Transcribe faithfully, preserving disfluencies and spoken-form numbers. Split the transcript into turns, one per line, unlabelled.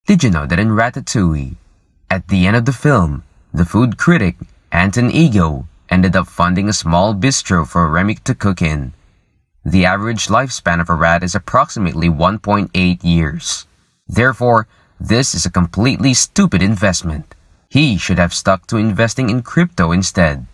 Did you know that in Ratatouille, at the end of the film, the food critic, Anton Ego, ended up funding a small bistro for Remy to cook in? The average lifespan of a rat is approximately one point eight years. Therefore, this is a completely stupid investment. He should have stuck to investing in crypto instead.